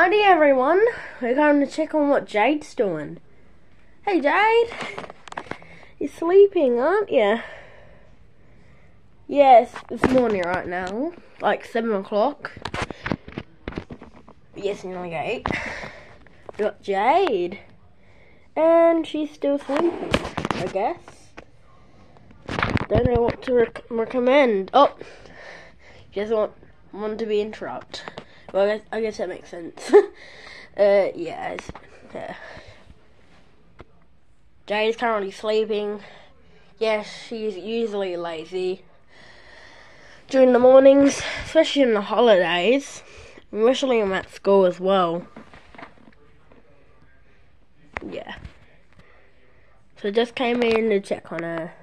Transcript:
Alrighty everyone, we're going to check on what Jade's doing. Hey Jade, you're sleeping, aren't you? Yes, it's morning right now, like 7 o'clock. Yes, nearly 8. We got Jade, and she's still sleeping, I guess. Don't know what to recommend. Oh, she doesn't want to be interrupted. Well, I guess that makes sense. Yeah. Jade is currently sleeping. Yes, she's usually lazy during the mornings, especially in the holidays. Especially I'm at school as well. Yeah. So just came in to check on her.